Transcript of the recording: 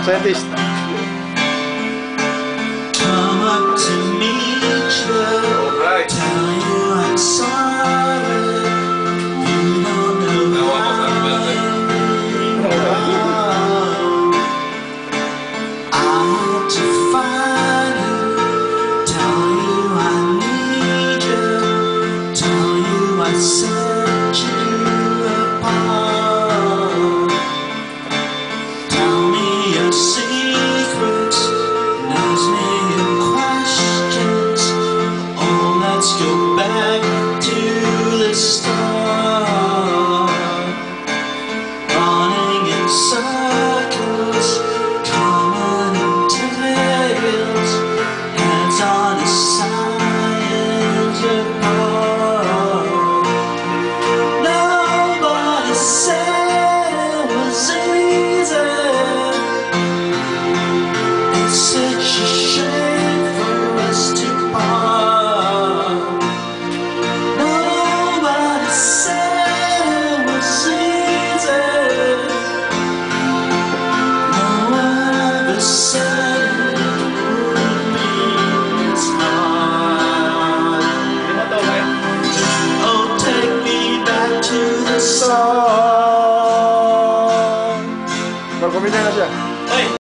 それでした。 Come up to meet you, tell you I'm sorry. You don't know how I had to find you, tell you I need you, tell you I set you apart. Tell me your secrets, ask me your questions. Oh, let's go back to the start. Running in circles, coming in tails, hands on the science apart. Nobody said it was easy. It's such a shame for us to part. Nobody said it was easy. No one ever said it would be this hard. Oh, take me back to the song. これゴミの話だ。